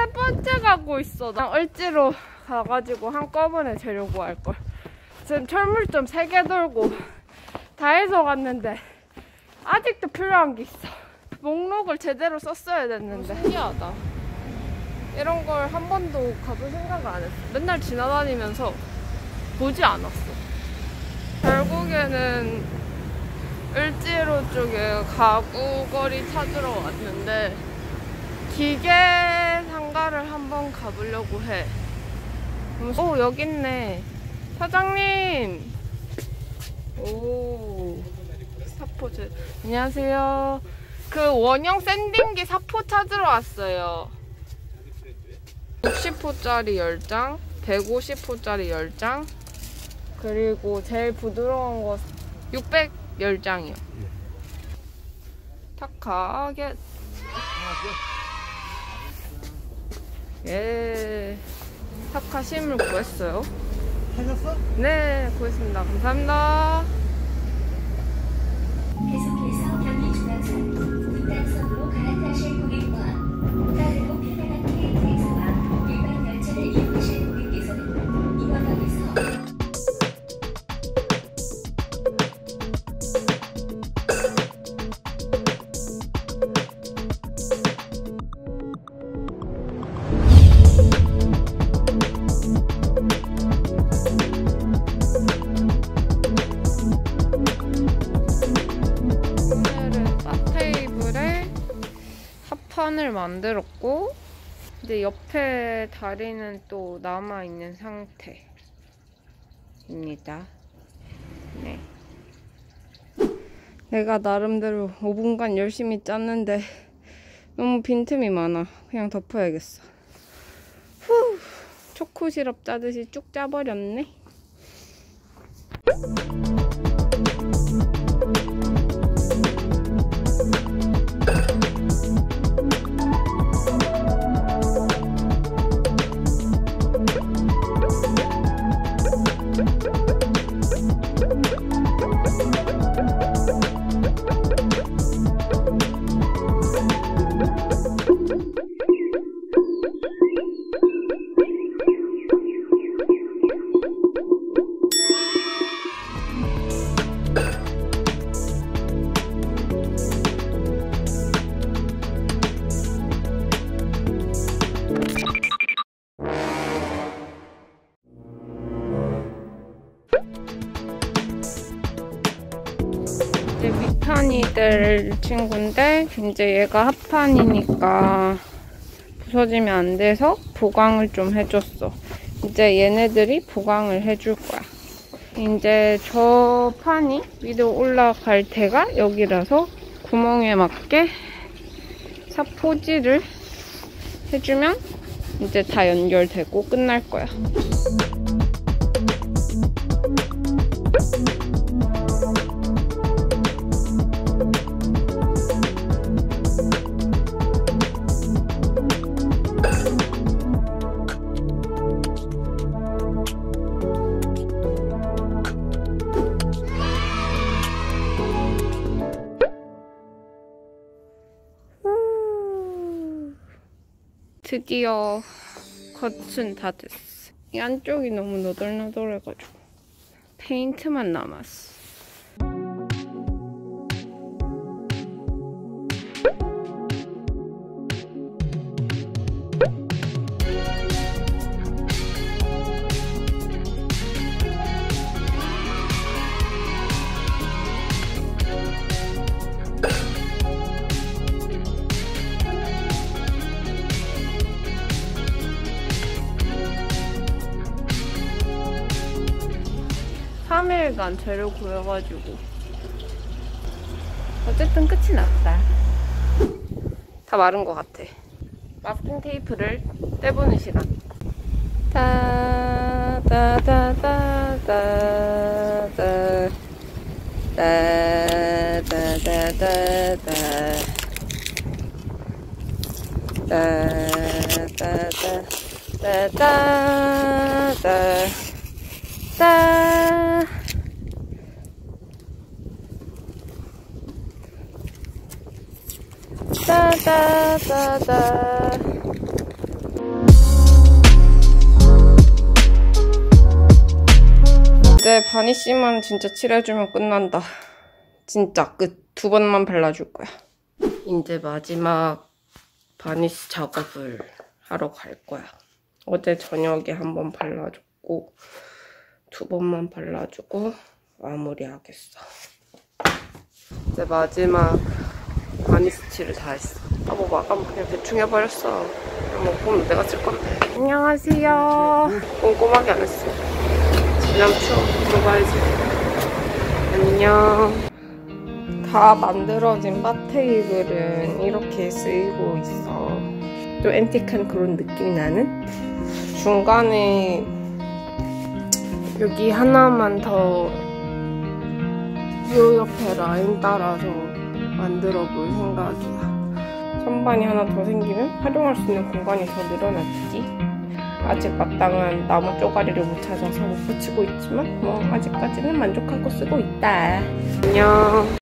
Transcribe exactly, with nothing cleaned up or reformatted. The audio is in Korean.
세 번째 가고 있어. 나 을지로 가가지고 한꺼번에 재료 구할걸. 지금 철물점 세 개 돌고 다 해서 갔는데 아직도 필요한 게 있어. 목록을 제대로 썼어야 됐는데. 신기하다. 이런 걸 한 번도 가볼 생각을 안 했어. 맨날 지나다니면서 보지 않았어. 결국에는 을지로 쪽에 가구거리 찾으러 왔는데 기계 상가를 한번 가보려고 해. 오, 여기 있네. 사장님. 오, 사포즈. 안녕하세요. 그 원형 샌딩기 사포 찾으러 왔어요. 육십 호짜리 열 장, 백오십 호짜리 열 장, 그리고 제일 부드러운 거 육백 열 장이요. 타카겟. 예. 타카 심을 구했어요. 하셨어? 네, 구했습니다. 감사합니다. 계속해서 경기 중앙선 북단선으로 갈아타실 고객과 빠르고 편안한 케이티엑스와 일반 열차를 이용하실 고객께서는 이번역에서 판을 만들었고 이제 옆에 다리는 또 남아있는 상태입니다. 네. 내가 나름대로 오 분간 열심히 짰는데 너무 빈틈이 많아. 그냥 덮어야겠어. 후, 초코 시럽 짜듯이 쭉 짜버렸네. 이제 밑판이 될 친구인데 이제 얘가 합판이니까 부서지면 안 돼서 보강을 좀 해줬어. 이제 얘네들이 보강을 해줄 거야. 이제 저 판이 위로 올라갈 때가 여기라서 구멍에 맞게 사포질을 해주면 이제 다 연결되고 끝날 거야. 드디어 겉은 다 됐어. 이 안쪽이 너무 너덜너덜해가지고 페인트만 남았어. 삼 일간 재료 구해가지고 어쨌든 끝이 났다. 다 마른 것 같아. 마스킹 테이프를 떼보는 시간. 따다다다다다 따다다다다 따다다다다 따 따다다다 바니쉬만 진짜 칠해주면 끝난다. 진짜 끝. 두 번만 발라줄 거야. 이제 마지막 바니쉬 작업을 하러 갈 거야. 어제 저녁에 한 번 발라줬고 두 번만 발라주고 마무리하겠어. 이제 마지막 바니쉬 칠을 다 했어. 아, 뭐 마감 그냥 대충 해버렸어. 뭐 그럼 내가 쓸 건데. 안녕하세요. 꼼꼼하게 안 했어. 그냥 추워. 들어가야지. 안녕. 다 만들어진 바테이블은 이렇게 쓰이고 있어. 좀 앤틱한 그런 느낌이 나는? 중간에 여기 하나만 더 요 옆에 라인 따라서 만들어 볼 생각이야. 선반이 하나 더 생기면 활용할 수 있는 공간이 더 늘어났지. 아직 마땅한 나무 쪼가리를 못 찾아서 못 붙이고 있지만 뭐 아직까지는 만족하고 쓰고 있다. 안녕.